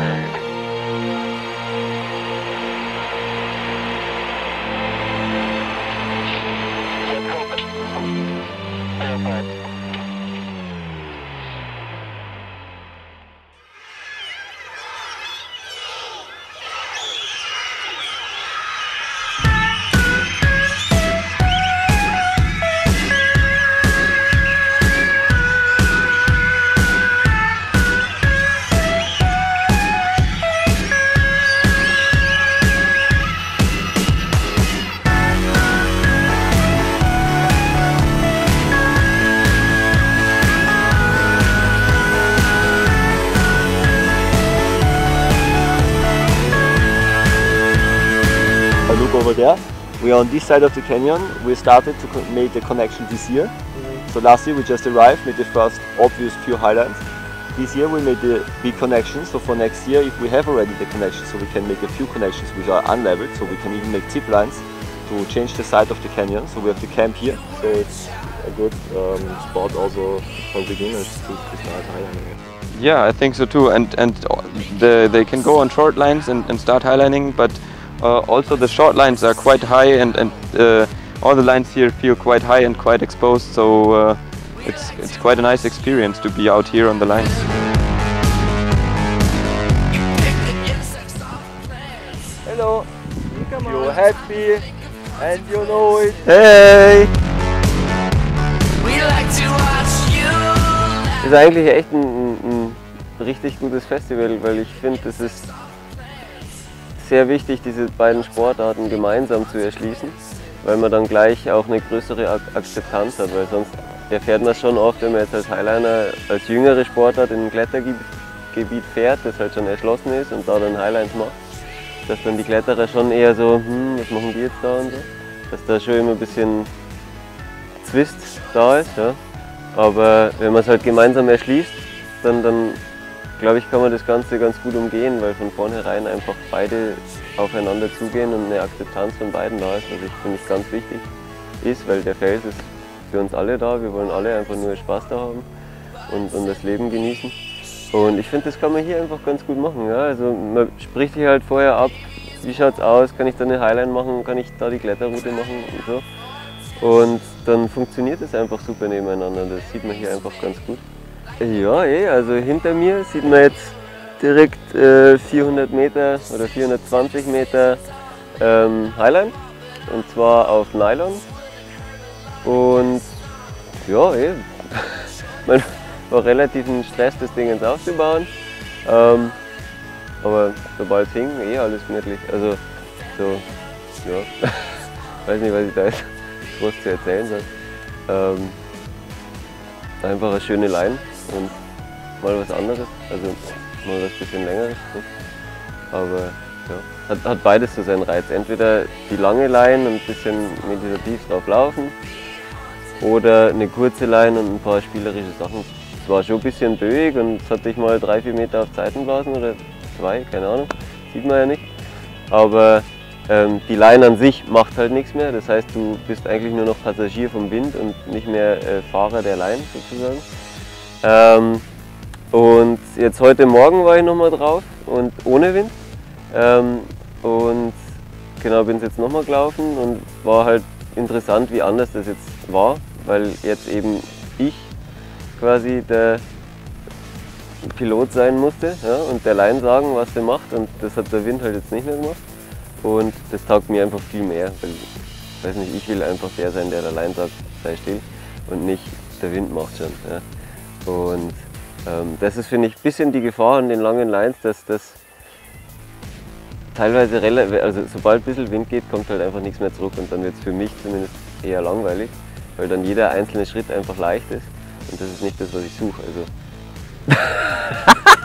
Look over there. We are on this side of the canyon. We started to make the connection this year. So last year we just arrived, made the first obvious pure highlands. This year we made the big connection. So for next year, if we have already the connection, so we can make a few connections which are unleveled. So we can even make tip lines to change the side of the canyon. So we have the camp here. So it's a good spot also for beginners to start highlining. Yeah, I think so too. And they can go on short lines and start highlining, but also the short lines are quite high, and all the lines here feel quite high and quite exposed, so it's quite a nice experience to be out here on the lines. Hello, you're happy and you know it. Hey! Ist eigentlich echt ein richtig gutes Festival, weil ich finde, es ist sehr wichtig, diese beiden Sportarten gemeinsam zu erschließen, weil man dann gleich auch eine größere Akzeptanz hat, weil sonst erfährt man schon oft, wenn man jetzt als Highliner, als jüngere Sportart in ein Klettergebiet fährt, das halt schon erschlossen ist und da dann Highlines macht, dass dann die Kletterer schon eher so, was machen die jetzt da und so, dass da schon immer ein bisschen Zwist da ist, ja. Aber wenn man es halt gemeinsam erschließt, dann glaube ich, kann man das Ganze ganz gut umgehen, weil von vornherein einfach beide aufeinander zugehen und eine Akzeptanz von beiden da ist, was ich finde ich ganz wichtig ist, weil der Fels ist für uns alle da, wir wollen alle einfach nur Spaß da haben und das Leben genießen. Und ich finde, das kann man hier einfach ganz gut machen. Ja? Also man spricht sich halt vorher ab, wie schaut es aus, kann ich da eine Highline machen, kann ich da die Kletterroute machen und so. Und dann funktioniert es einfach super nebeneinander, das sieht man hier einfach ganz gut. Ja, also hinter mir sieht man jetzt direkt 400 Meter oder 420 Meter Highline, und zwar auf Nylon. Und ja, man war relativ ein Stress, das Ding jetzt aufzubauen, aber sobald es hing, alles gemütlich. Also so, ja, weiß nicht, was ich da jetzt groß zu erzählen soll. Einfach eine schöne Line und mal was anderes, also mal was bisschen längeres. Aber ja, hat beides so seinen Reiz. Entweder die lange Line und ein bisschen meditativ drauf laufen oder eine kurze Line und ein paar spielerische Sachen. Es war schon ein bisschen böig und es hatte ich mal 3-4 Meter auf Seitenblasen oder 2, keine Ahnung, sieht man ja nicht. Aber die Line an sich macht halt nichts mehr, das heißt, du bist eigentlich nur noch Passagier vom Wind und nicht mehr Fahrer der Line sozusagen. Und jetzt heute Morgen war ich nochmal drauf und ohne Wind. Und genau, bin jetzt nochmal gelaufen und war halt interessant, wie anders das jetzt war, weil jetzt eben ich quasi der Pilot sein musste, ja, und der Line sagen, was sie macht, und das hat der Wind halt jetzt nicht mehr gemacht. Und das taugt mir einfach viel mehr, weil weiß nicht, ich will einfach der sein, der Line sagt, sei still, und nicht der Wind macht schon. Ja. Und das ist, finde ich, ein bisschen die Gefahr an den langen Lines, dass das teilweise also sobald ein bisschen Wind geht, kommt halt einfach nichts mehr zurück, und dann wird es für mich zumindest eher langweilig, weil dann jeder einzelne Schritt einfach leicht ist, und das ist nicht das, was ich suche. Also